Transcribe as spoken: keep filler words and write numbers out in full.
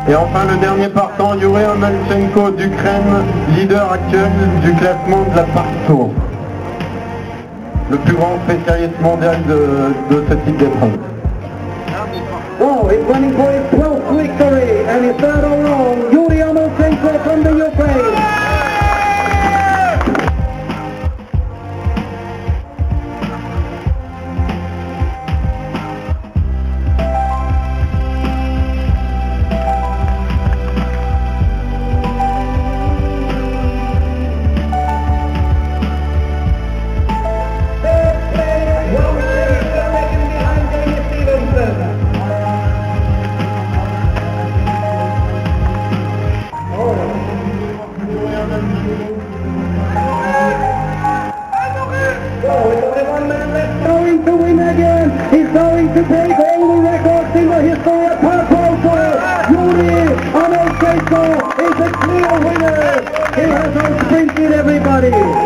Et enfin le dernier partant, Yuri Amalchenko d'Ukraine, leader actuel du classement de la parcours. Le plus grand spécialiste mondial de, de ce type d'épreuve. Wow, he's running for his twelfth victory and his third overall, Yuri Amalchenko from the Ukraine. Going to win again. He's going to break all the records in the history of parkour. Yuri Amalchenko is a clear winner. He has outsprinted everybody.